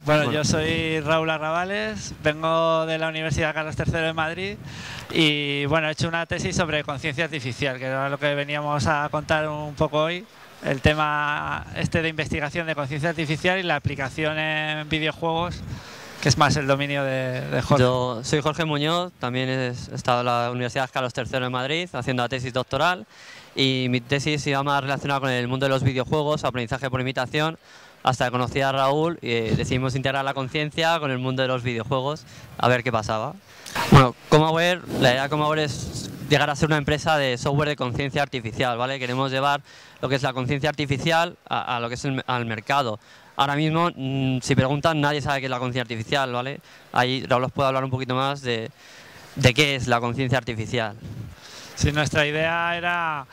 Bueno, yo soy Raúl Arrabales, vengo de la Universidad Carlos III de Madrid y bueno, he hecho una tesis sobre conciencia artificial, que era lo que veníamos a contar un poco hoy, el tema de investigación de conciencia artificial y la aplicación en videojuegos, que es más el dominio de Jorge. Yo soy Jorge Muñoz, también he estado en la Universidad Carlos III de Madrid haciendo la tesis doctoral y mi tesis iba más relacionada con el mundo de los videojuegos, aprendizaje por imitación, hasta que conocí a Raúl y decidimos integrar la conciencia con el mundo de los videojuegos, a ver qué pasaba. Bueno, Comaware, la idea de Comaware es llegar a ser una empresa de software de conciencia artificial, ¿vale? Queremos llevar lo que es la conciencia artificial a lo que es al mercado. Ahora mismo, si preguntan, nadie sabe qué es la conciencia artificial, ¿vale? Ahí Raúl os puede hablar un poquito más de qué es la conciencia artificial. Sí, nuestra idea era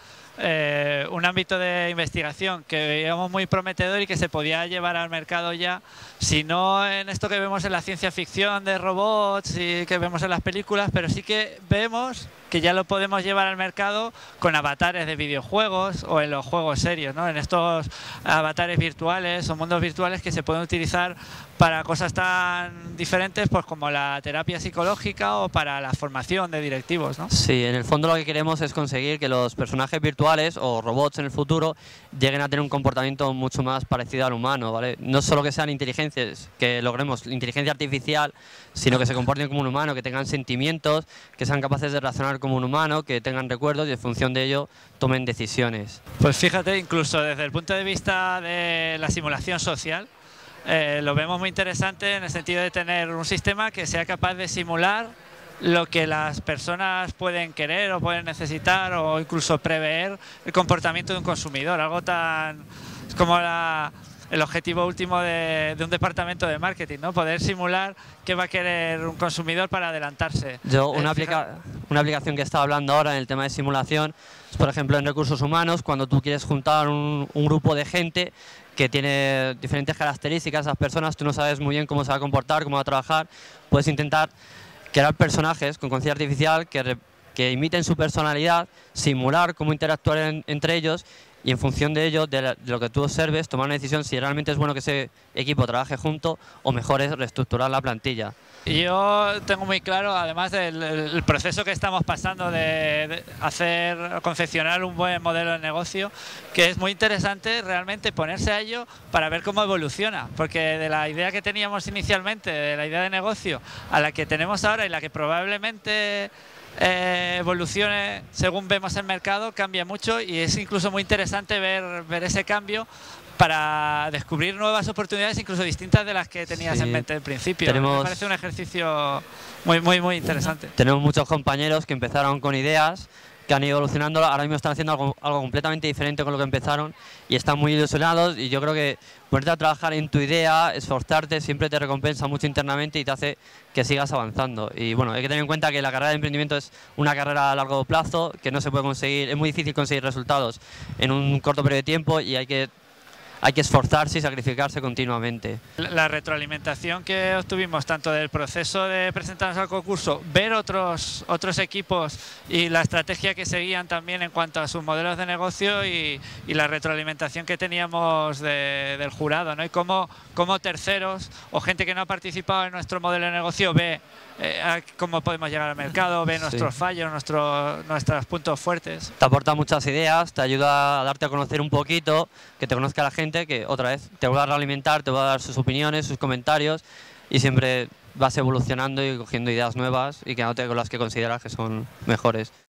un ámbito de investigación que veíamos muy prometedor y que se podía llevar al mercado ya, si no en esto que vemos en la ciencia ficción de robots y que vemos en las películas, pero sí que vemos que ya lo podemos llevar al mercado con avatares de videojuegos o en los juegos serios, ¿no? En estos avatares virtuales o mundos virtuales que se pueden utilizar para cosas tan diferentes pues como la terapia psicológica o para la formación de directivos, ¿no? Sí, en el fondo lo que queremos es conseguir que los personajes virtuales o robots en el futuro lleguen a tener un comportamiento mucho más parecido al humano, ¿vale? No solo que sean inteligencias, que logremos inteligencia artificial, sino que se comporten como un humano, que tengan sentimientos, que sean capaces de razonar como un humano, que tengan recuerdos y en función de ello tomen decisiones. Pues fíjate, incluso desde el punto de vista de la simulación social, lo vemos muy interesante en el sentido de tener un sistema que sea capaz de simular lo que las personas pueden querer o pueden necesitar o incluso prever el comportamiento de un consumidor, algo tan es como el objetivo último de un departamento de marketing, ¿no? Poder simular qué va a querer un consumidor para adelantarse. Una aplicación que está hablando ahora en el tema de simulación es, por ejemplo, en recursos humanos, cuando tú quieres juntar un grupo de gente que tiene diferentes características, esas personas, tú no sabes muy bien cómo se va a comportar, cómo va a trabajar, puedes intentar crear personajes con conciencia artificial que imiten su personalidad, simular cómo interactuar entre ellos y en función de ello, de lo que tú observes, tomar una decisión si realmente es bueno que ese equipo trabaje junto o mejor es reestructurar la plantilla. Yo tengo muy claro, además del proceso que estamos pasando de confeccionar un buen modelo de negocio, que es muy interesante realmente ponerse a ello para ver cómo evoluciona, porque de la idea que teníamos inicialmente, de la idea de negocio, a la que tenemos ahora y la que probablemente evolucione según vemos el mercado, cambia mucho y es incluso muy interesante ver ese cambio para descubrir nuevas oportunidades, incluso distintas de las que tenías en mente al principio. Me parece un ejercicio muy interesante. Tenemos muchos compañeros que empezaron con ideas que han ido evolucionando, ahora mismo están haciendo algo completamente diferente con lo que empezaron y están muy ilusionados y yo creo que ponerte a trabajar en tu idea, esforzarte, siempre te recompensa mucho internamente y te hace que sigas avanzando. Y bueno, hay que tener en cuenta que la carrera de emprendimiento es una carrera a largo plazo, que no se puede conseguir, es muy difícil conseguir resultados en un corto periodo de tiempo y hay que esforzarse y sacrificarse continuamente. La retroalimentación que obtuvimos tanto del proceso de presentarnos al concurso, ver otros equipos y la estrategia que seguían también en cuanto a sus modelos de negocio y la retroalimentación que teníamos del jurado, ¿no? Y cómo terceros o gente que no ha participado en nuestro modelo de negocio ve cómo podemos llegar al mercado, ve nuestros fallos, nuestros puntos fuertes. Te aporta muchas ideas, te ayuda a darte a conocer un poquito, que te conozca la gente, que otra vez te va a realimentar, te va a dar sus opiniones, sus comentarios y siempre vas evolucionando y cogiendo ideas nuevas y quedándote con las que consideras que son mejores.